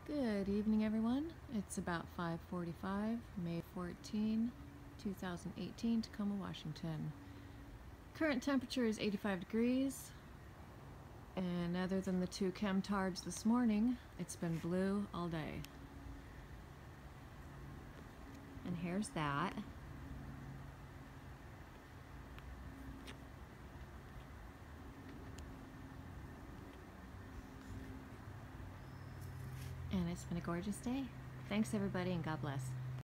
Good evening, everyone. It's about 5:45, May 14, 2018, Tacoma, Washington. Current temperature is 85 degrees, and other than the two chemtards this morning, it's been blue all day. And here's that. And it's been a gorgeous day. Thanks, everybody, and God bless.